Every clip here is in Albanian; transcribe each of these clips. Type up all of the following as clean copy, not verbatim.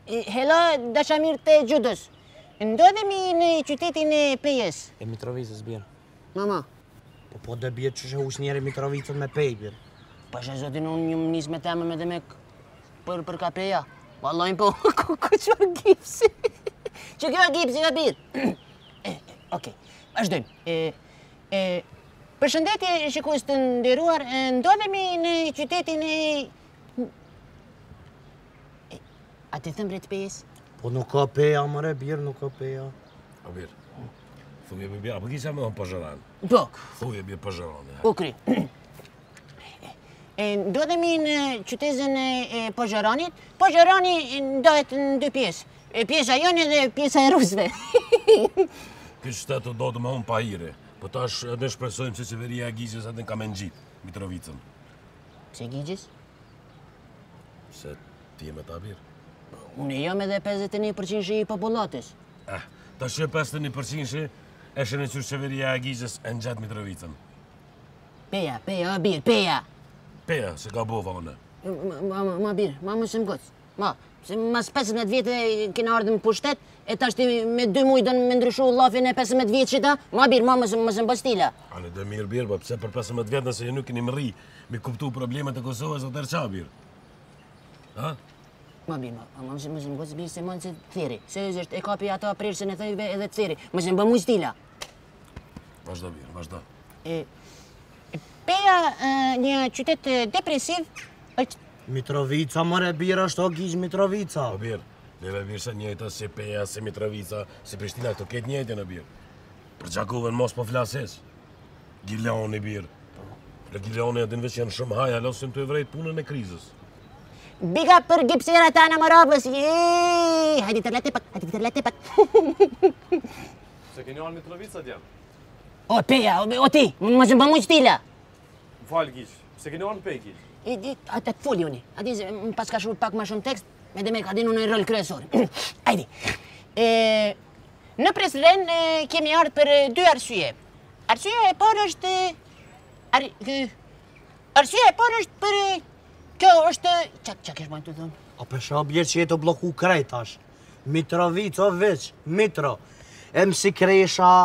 Hello, dashamir të Gjudës. Ndodhemi në qytetin e Pejës. E Mitrovicës, birë. Mama. Po dhe bjetë që shë ush njeri Mitrovicën me pej, birë. Pasha zotin, unë një më nisë me temë me dhe me për ka Peja. Vallajnë po, ku që a gipsi? Që kjo a gipsi ka birë? Okej, vazhdojmë. Përshëndetje, shikues të nderuar, ndodhemi në qytetin e... A të thëmë rrët Pejës? Po nuk ka peja, mëre, birë, nuk ka peja. A birë, thuje me birë, apo kisha me thonë Pazharan? Po. Thuje birë Pazharan. Ukri. Ndodhemi në qytetin e Pazharanit. Pazharani ndohet në dy pjesë. Pjesa jone dhe pjesa e rusëve. Këtë shtetë do të me unë pahire, po tash edhe shpresojmë se qeveria e Gjizjes edhe në ka me në gjitë, Mitrovicën. Pse Gjizjes? Se ti e me ta birë. Unë jam edhe 51% i popullatës. Tash që 51% e shënë qërë qeveria e Gjizjes e në gjatë Mitrovicën. Peja, o birë, peja. Peja, se ka bova une. Ma birë, ma më së më gocë. Ma, se mas 15 vjetë kena ardhë në pushtet, e tash ti me 2 mujë do në me ndryshu lafin e 15 vjetë qita, ma birë, ma më së më bastila. Ane dhe mirë birë, pa pëse për 15 vjetë nëse nuk keni më rri, me kuptu problemet e Kosovës o tërqa birë. Ha? Ma birë, ma më së më gocë birë se mënë se thiri, se është e kapi ato aprirë se në thëjve edhe thiri, më së më bëmu stila. Vazhda birë, vazhda. Peja, një qytet depresiv, është... Mitrovica, mëre, birë, është o Gjizë Mitrovica. O birë, neve birë se njëjta si Peja, si Mitrovica, si Prishtina, këto ketë njëjtë në birë. Për Gjakovën mos po flases. Gileoni birë. Për Gileoni edhe në veç janë shumë haja, losim të e vrejt punën e krizës. Biga për gipsera ta në Moravës, hajdi të lete pak. Se keni anë Mitrovica djemë? O, Peja, o ti, më së më bëmu stila. Më falë Gjizë, se keni anë Pej Gjizë? Atë të foli unë, ati se më pas ka shru pak ma shumë tekst, me dhe me ka dinu në rol kryesor. Hajdi. Në Presren kemi ardhë për 2 arsye. Arsye e parë është... Arsye e parë është për... Kjo është... Qa kesh bajnë të dhëmë? A pesha bjerë që jetë o bloku krejt tash. Mitrovica veç, Mitro. MC Kresha,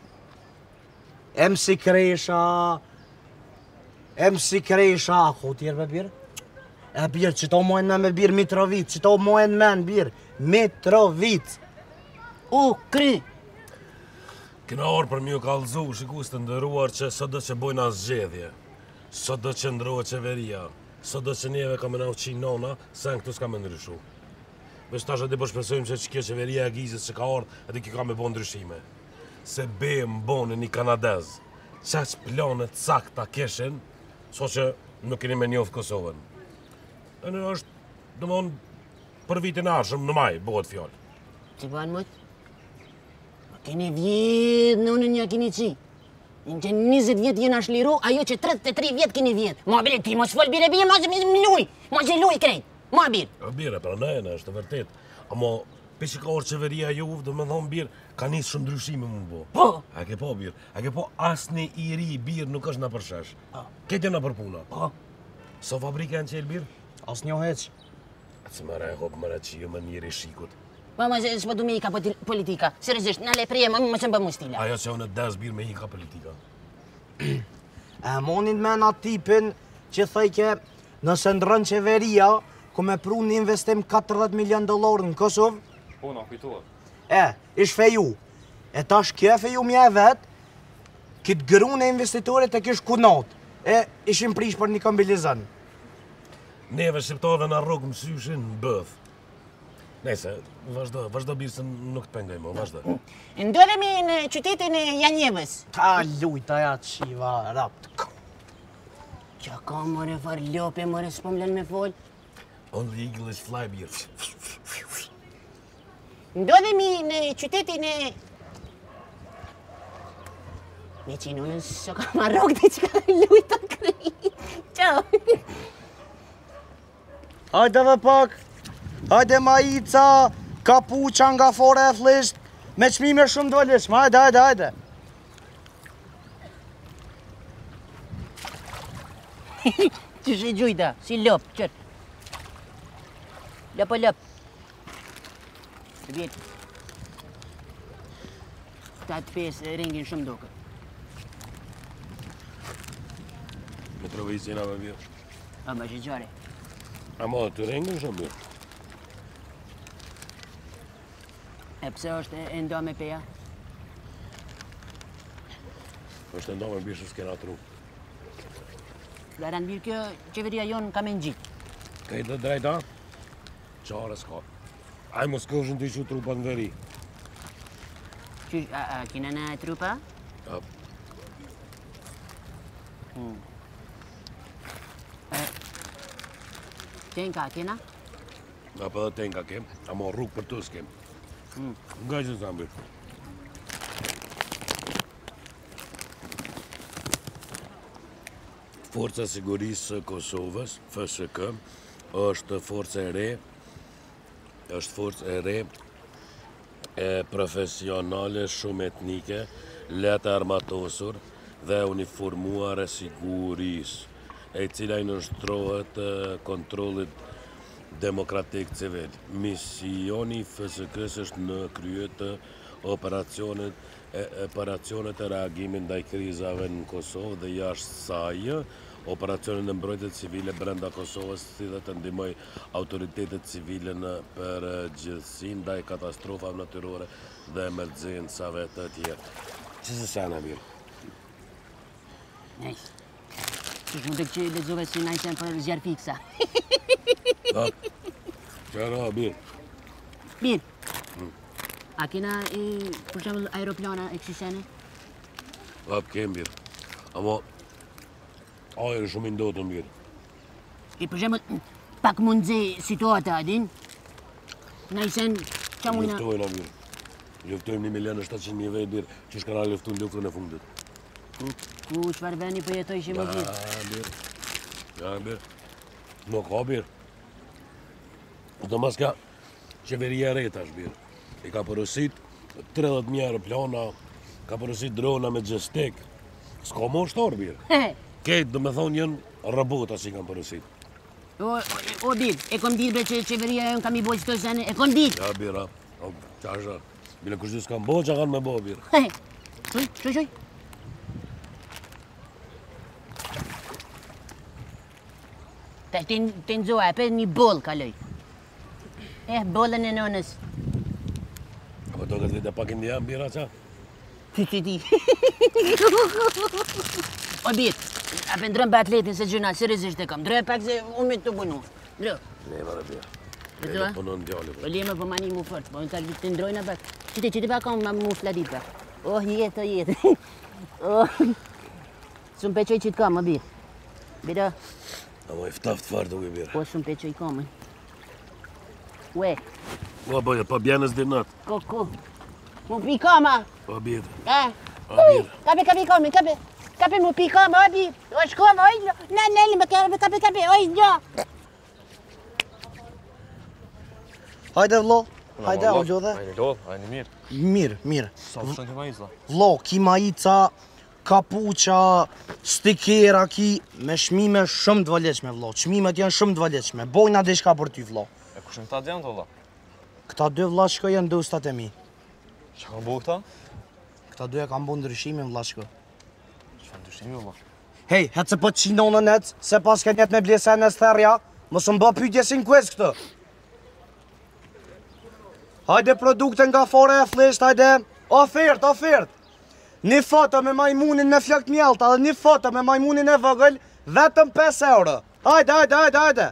ako tjerë me birë? E birë, që to mojnë me birë Mitrovic, që to mojnë me në birë, Mitrovic. Kry. Kena orë për mjë kalëzu, shikus të ndëruar që sot do që bojnë asgjedhje, sot do që ndrohet qeveria, sot do që njeve ka me në uqin nona, se në këtu s'ka me ndryshu. Vesh tash edhe po shpresojmë që kjo qeveria e Gjizjes që ka orë, edhe kjo ka me bo ndryshime. Se be më bonë një Kanadez, qaq planet sakta keshen, so që nuk keni me njofë Kosovën. E në është, dëmon, për vitin arshëm, në maj, bëhet fjallë. Që banë mëtë? Keni vjetë në unë një keni qi. Në që 20 vjetë jena shliru, ajo që 33 vjetë keni vjetë. Ma bire, ti mos folë bire bire, ma që luj krejt. Ma bire. Bire, pra në është të vërtet. Amo, pe që ka orë qeveria juve, do me thonë birë, ka njësë shumë ndryshime më bo. Po? A ke po birë, a ke po asni i ri birë nuk është në përshesh. Këtë janë në përpuna. Po? So fabrika janë qelë birë? As një heq. Se më rehop më që ju më njëri shikut. Ma s'po du me i ka politika. Seriosisht, në le prije, më që më bëmu stila. Ajo që unë des birë me i ka politika. E monin me në tipin që thëjke nëse ndrën qeveria, ku me pru një investim $40 milion në Kosovë. Po, në kujtuar. Ish feju. E tash kjo feju mja e vetë, kitë gëru në investitorit e kish kunot. Ishim prish për një kombilizën. Neve shqiptarve në rrugë më syshin në bëth. Nese, vazhdo birë se nuk të pengajmo, vazhdo. Ndodhemi në qytetin e Janjevës. Ta lujta ja të shiva rapt. Qa ka more farlope, more s'po m'len me fol. Only English fly birë. Ndodhemi në qytetin e... Me që nunën së ka marrok dhe që ka lujta krej. Qau. Hajde dhe pak. Hajde majica, kapuqa nga fore e flisht, me qmime shumë dëllishme, hajde. Që shë gjujta, si lop, qërë. Lop. Bir. Tatë pesë ringin shumë duke. Me trovicina me birë. A më shqyqare. Ama të rengën shumë birë. E pse është e ndo me peja? është ndo me birë që s'kena tru. Garan mirë kjo qeveria jonë ka me në gjitë. Ka i të drejta? Qare s'ka. Aj mos këshën të i që trupa në veri. Qysh, a kina në trupa? Ja, Tenka kena? nga për dhe tenka kem, ama rrugë për të s'kem. Nga që s'am birë. Forca Sigurisë së Kosovës, FSK, është forcë e re, e profesionale, shumë etnike, lehtë armatosur dhe uniformuar e sigurisë, e cila i nështrohet kontrollit demokratik civil. Misioni i FSK-s është në krye të operacionet e reagimit ndaj krizave në Kosovë dhe jashtë saj, operacionet e mbrojtjes civile brenda Kosovës, si dhe të ndihmoj autoritetet civile në përgjithësi ndaj katastrofave natyrore dhe emergjencave të tjera. Që se sa në mirë? Nice. Qysh mund të që lezove si najsen për zjarë fiksa. Qëra, birë. Mirë. A kena, për shembull, aeroplana e kësaj sene? Kem birë. Ama, ajrë shumë i ndotën birë. Për shembull, pak mundze situata, adin? Najsen, qa mujna... Luftojnë, birë. Luftojmë 1.700.000 vejtë birë, që shkana luftu në luftën e fundit. Ku çfarë veni po jetoj që më gjithë? Ja, birë. Nuk ka birë. Do mas ka qeveria e reta është birë. I ka përësit 30.000 aeroplana, ka përësit drona me gjestek. S'ka më shtorë birë. Ketë, do me thonë jenë robota që i kanë përësit. O birë, e kom ditë që qeveria e kam i bojë qëto sene, e kom ditë. Ja, birë, qasha. Bile kështë s'kan bo, që kanë me bo, birë. Shuj. Të nëzoha, për një bollë kaloj. Bollën e nonës. Apo do këtë vite pak indian, bira qa? Që di. O birë, a për ndrëm për atletin se gjuna, seriosisht e kam. Droj pak se unë me të bunu. Droj. Ne, vare, birë. Dhe E punon djali, Po leme po mani mu fort, po në të ndrojna pak. Qiti pak kam mu fladit pak. Oh, jetë. Oh. Sun peqoj që të kam, o birë. Bira. Amo i ftaft farë duke birë. Po sun peqoj kamën. Ue. Po, boja, pa bjenës dinat. Ko. Mu pi kama. Po, birë. O birë. Kape mu pi kama, o birë. O shkoma, oj, në, me kape, oj, njo. Hajde vlo, hajde, o gjodhe. Hajde lodh, hajde mirë. Mirë. Sa përshën ke majica? Vlo, ki majica, kapuqa, stikera ki, me shmime shumë të vëleqme, vlo. Shmimet janë shumë të vëleqme. Bojna dhe shka për ty, vlo. E kushën këta djenë të valla? Këta dy vla shko janë dostat e mi. Që kanë bo këta? Këta dy e kam bo ndryshimin, vla shko. Që kanë dyshimi valla? Hej, hëtë se po të qinonë në net, se pas ke njet me blesen e stherja, mos më bë pyetje si në quest këtë. Hajde produkte nga fore e flesht, hajde. Ofert. Një foto me majmunin me flakt mjalta dhe një foto me majmunin e vogël, vetëm 5 euro. Hajde.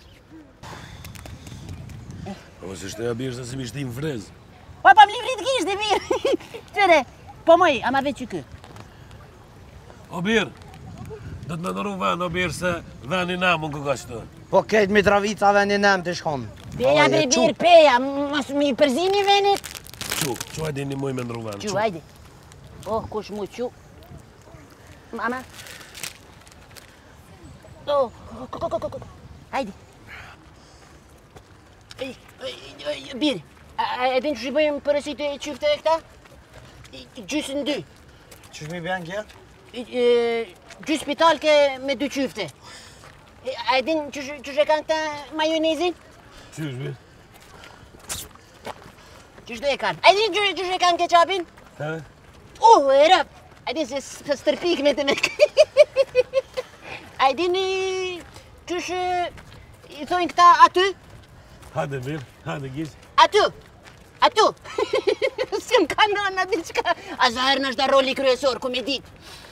Po, se shteja birë se si mi shtim frezë. Po, pa më livrit kishtë, birë. Qëre, po moj, ama veç që kë. O birë, do të me nëru vend, o birë, se venin namun ku ka qëtë. Po kejt Mitrovica vendin em të shkon. Peja, birë, peja, mos mi përzini venit. Qu hajde një muj me nëru vend. Qu, hajde. Oh, kush mu qu. Mama. Oh, hajde. Birë, e din që shqipojmë përësit e qyfte e këta? Gjysën 2. Qysh mi bjen kje? Gjysë spitalke me 2 qyfte. A e din që shë kanë këta majonezin? Qysh, birë? Qështë e kanë? A di qështë e kanë keqapin? Ha? E rëp! A di se stërpik me të me A di një qështë i thojnë këta aty? Hajde bir, hajde giz. Aty! Aty! Si më kanë në diqka. A zaherën është da roli kryesor, ku me dit.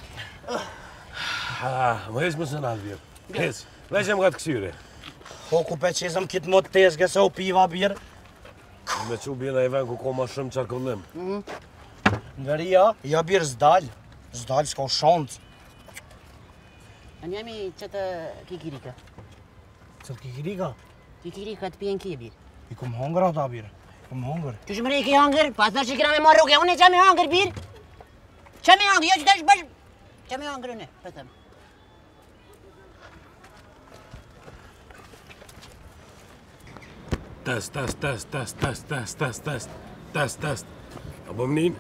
Më heq më sënal bir. Heq, veqem ka të kësyre. Po ku pe qesëm kitë më të tezge se u piva birë. Me që bjena i ven ku ko ma shumë qarkullim. Në veria, ja birë zdal. Zdal s'ka shancë. A njemi qëtë kikirika. Cëtë kikirika? Kikirika të pijen kje birë. I kum hongër ata birë. I kum hongër. Që shmë rejke hangër? Pas nërë që kina me marrë rruge, unë e qa me hangër birë. Qa me hangër, jo që të është bashkë. Qa me hangër unë, pëtëm. Test. A po mënin?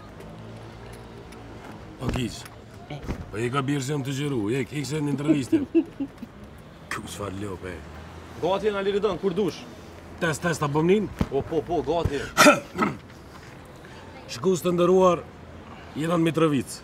O giq. Po i ka birë që jam të gjëru, ik se në interviste. Ku s'far lop, Gati na Liridon, kur dush. Test, a po mënin? Po, gati. Shkus të ndëruar, jena në Mitrovic.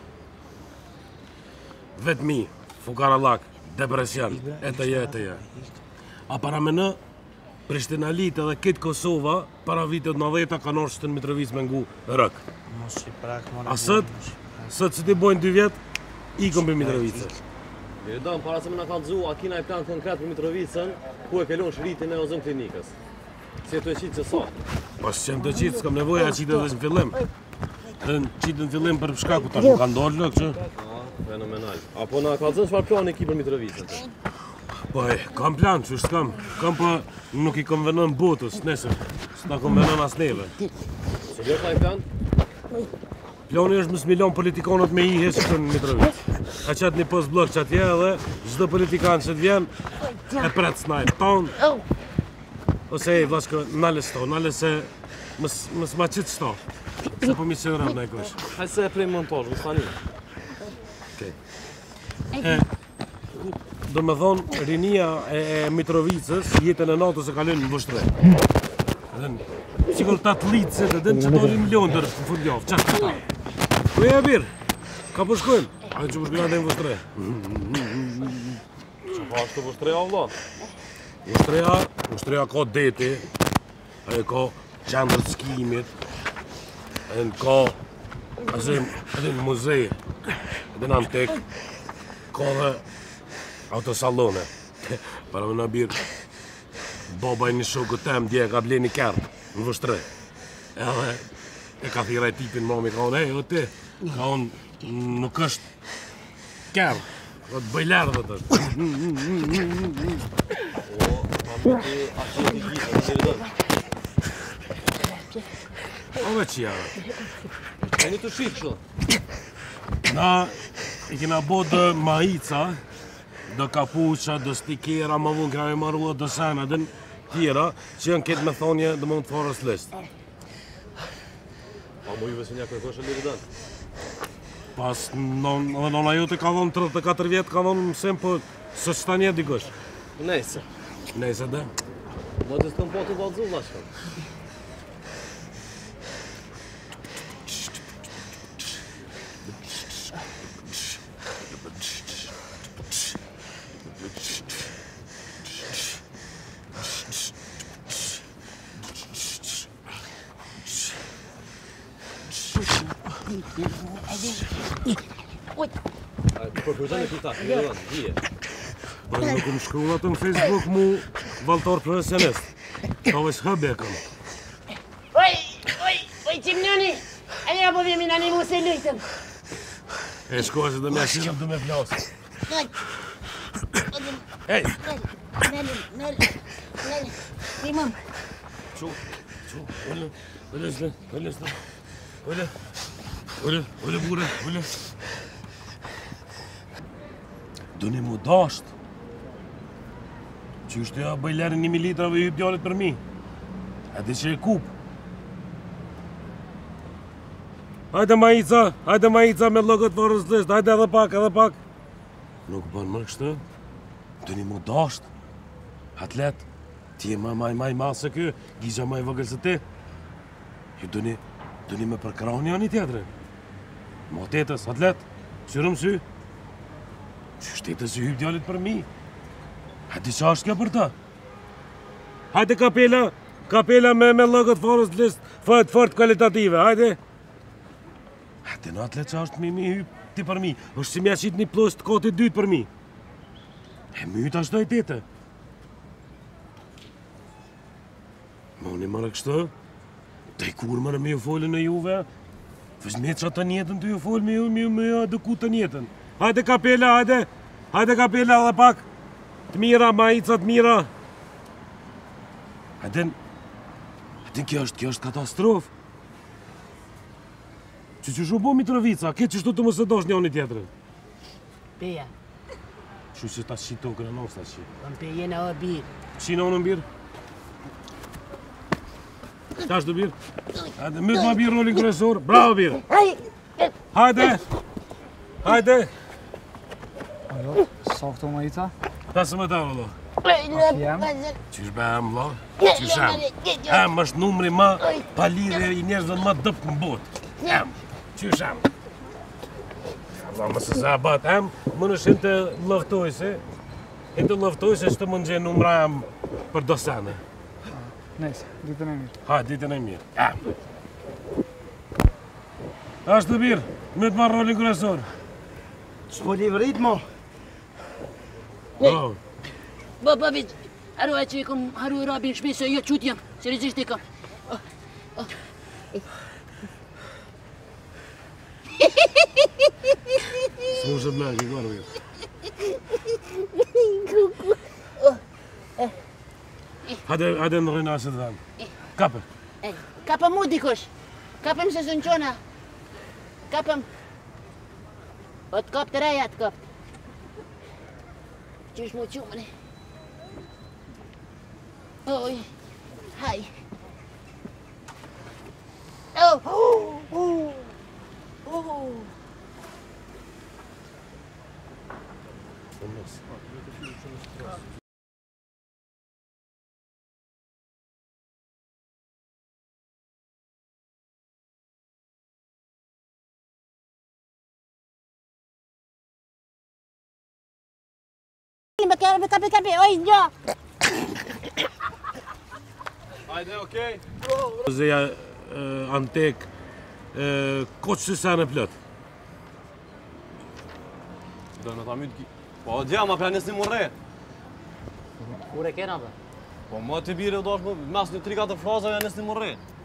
Vetëmi, fukarallak, depresion, eteja. A para me në, Prishtina Litë edhe kitë Kosova, para vitet 90-a kanë orë që të në Mitrovic me ngu rëk. Mos i prak, më A sët që ti bojnë 2 vjetë, i kom për Mitrovicë. Liridon, para se më na ka dzu, a kina i plan konkret për Mitrovicën, ku e kelon shritin e ozon klinikës. Si e të e qitë që sa? Pas që të qitë, s'kam nevoja a qitë edhe në fillim. Dhe në qitë në fillim për shkaku, tash më ka ndorë lëk që. Fenomenal. Apo na ka dzu çfarë plani ki për Mitrovicën? Po kam plan, që s'kam. Kam pa nuk i konvenon botës, nesër. S'na konvenon as neve. Se do ka i plan? Plani është mësë milion politikonët me i hesë në Mitrovic. A qatë një post blok që atje edhe, çdo politikan që të vjen, e pretë snajt tonë. Ose e vlashko, nale sto, nale se mësë ma qitë sto. Se po mi se rëmë në e kush. Hajde se e prej montosh, vëstani. Do me thonë, rinia e Mitrovicës jetën e natës e kalën në vështre. Sigur 8 litëse dhe që doli milion dërë në fundjavë, qashtë këta. Ku e birë, ka po shkojnë? A që po shkojnë atë në vështre. Që pa ashtu vështreja, vëlla? Vështreja ka deti, ajo ka qendrë të skimit, ka edhe në muzej, edhe në antik, ka dhe autosalone. Para me në birë, baba e një shokët tem dje ka ble një kërë në vështre. Edhe e ka thira e tipin mami, ka unë, o ti, ka unë nuk është kërë, o të bëjlerë dhe të. Po, ti ashtu ti gjithë, Liridon. O veç jara. E një të shqit kështu. Na i kena bo dë majica, dë kapuqa, dë stikera, më vunë kena me marrua dë sena, dë tjera, që janë këtë me thonje dë mund të forës listë. A mu juve se një kërkosh e Liridon? Pas edhe nona jote ka dhonë 34 vjetë, ka dhonë mësim, po së që ta një dikush. Nejse. Nejse dhe. Më të s'këm po të valzu, vlashka. Të përpërgjën e këta, Liridon, dhije. Po nuk më shkrull atë në Facebook mu valtor profesionist. Ka vesh hëbje kam. Oj, qimnjoni! A një apo vjemi në një mu se lujtëm. E shkoha që dhe me ashirëm dhe me flasë. Hej! Nele, imam. Qu, Ulle, bure, ulle. Duni mu dasht. Që është ja bëjleri 1.000 litrave i hyp djallit për mi. A di që e kup. Hajde majica me logët varës lisht, hajde edhe pak. Nuk bën më kështë. Duni mu dasht. Atlet, ti e maj se kë, gizha maj vëgël se ti. Ju dëni me përkrahun janë i tjetërin. Mo tetës, atlet, qyrëm sy. Që shtetës i hyp djallit për mi. Hajde qa është kjo për ta? Hajde kapela me lëgët forës list fort kvalitative, hajde. Hajde në atlet qa është mi hyp ti për mi. është si mja qit një plus të kotit dytë për mi. E myt ashtë doj tete. Ma unë i marrë kështë, të i kur mërë me ju folë në juve, fës me që të njetën të ju folë me ju adëku të njetën. Hajde kapela, hajde kapela dhe pak, të mira, majicat mira. Hajde, kjo është katastrofë. Që shubo Mitrovica, ke që shtu të mësë dosh një një tjetërën. Peja, Shu që ta shqit tokën e nos ta shqit. kam peje në o birë. Shina unë në birë? Qa është të birë? Hajde, mytë ma birë rolin kërësor. Bravo birë! Hajde! Ajo, sa këto ma ita? 15 euro, lo. Jam? Qysh be em, lo? Qysh em? Em është numri ma palire i njerëzve ma dëpë në botë. Em, qysh em? Allah më se sa bat, em, më nëshin të lëftojse. E të lëftojse që të më në gjenë numra em për dosane. Nëjse, ditën e mirë. Ha, ditën e mirë. Em. Ashtë të birë, me të marrë rolin kërësor. S'po livrit, mo. Bravo. Babi, haru e që i kom haru i rabin shpi se jo qut jam, seriozisht i kam. S'mu shë blek, i kërë mirë. Hajde në rëjna asë të dhanë. Kape. Kapëm mu dikush, kapëm se së në qona. Kapëm. O të kap të reja të kap. Qysh mu qumëri. Oj, haj. Kapi, oj, njo. Hajde, okej. Zeja antek, koqë që sa në plët. Do në ta mytë ki... Po, dja, ma planes një mërre. Ure kena, bë. Po, ma të bire u dosh më, mes një 3-4 fraza janë një mërre.